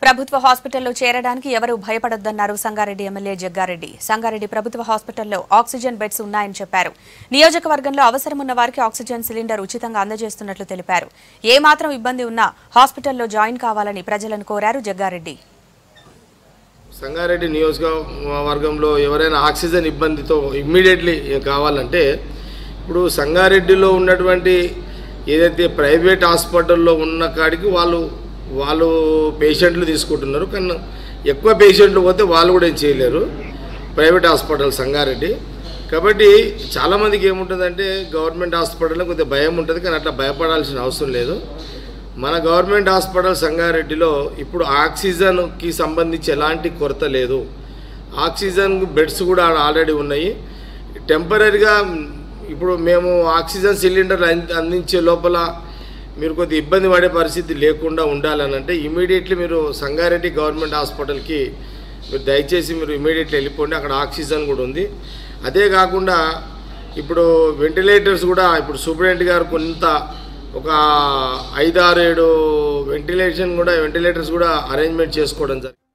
ప్రభుత్వ హాస్పిటల్లో చేరడానికి ఎవరూ భయపడొద్దన్నారు సంగారెడ్డి ఎమ్మెల్యే జగ్గా రెడ్డి. సంగారెడ్డి ప్రభుత్వ హాస్పిటల్లో ఆక్సిజన్ బెడ్స్ ఉన్నాయని చెప్పారు. నియోజకవర్గంలో అవసరమున్న వారికి ఆక్సిజన్ సిలిండర్ ఉచితంగా అందజేస్తున్నట్లు తెలిపారు. ఏ మాత్రం ఇబ్బంది ఉన్నా హాస్పిటల్లో జాయిన్ కావాలని ప్రజలను కోరారు జగ్గారెడ్డి. సంగారెడ్డి నియోజకవర్గంలో ఎవరైనా ఆక్సిజన్ ఇబ్బందితో ఇమ్మీడియట్లీ కావాలంటే ఇప్పుడు సంగారెడ్డిలో ఉన్నటువంటి ఏదైతే ప్రైవేట్ హాస్పిటల్లో ఉన్న కాడికి వాళ్ళు పేషెంట్లు తీసుకుంటున్నారు. కానీ ఎక్కువ పేషెంట్లు పోతే వాళ్ళు కూడా ఏం చేయలేరు ప్రైవేట్ హాస్పిటల్ సంగారెడ్డి. కాబట్టి చాలామందికి ఏముంటుందంటే గవర్నమెంట్ హాస్పిటల్లో కొద్దిగా భయం ఉంటుంది, కానీ అట్లా భయపడాల్సిన అవసరం లేదు. మన గవర్నమెంట్ హాస్పిటల్ సంగారెడ్డిలో ఇప్పుడు ఆక్సిజన్కి సంబంధించి ఎలాంటి కొరత లేదు. ఆక్సిజన్ బెడ్స్ కూడా ఆల్రెడీ ఉన్నాయి. టెంపరీగా ఇప్పుడు మేము ఆక్సిజన్ సిలిండర్ అందించే లోపల మీరు కొద్ది ఇబ్బంది పడే పరిస్థితి లేకుండా ఉండాలని అంటే ఇమీడియట్లీ మీరు సంగారెడ్డి గవర్నమెంట్ హాస్పిటల్కి మీరు దయచేసి మీరు ఇమీడియట్లీ వెళ్ళిపోండి. అక్కడ ఆక్సిజన్ కూడా ఉంది. అదే కాకుండా ఇప్పుడు వెంటిలేటర్స్ కూడా ఇప్పుడు సూపరింటెండెంట్ గారు కొంత ఒక 5-6-7 వెంటిలేటర్స్ కూడా అరేంజ్మెంట్ చేసుకోవడం జరిగింది.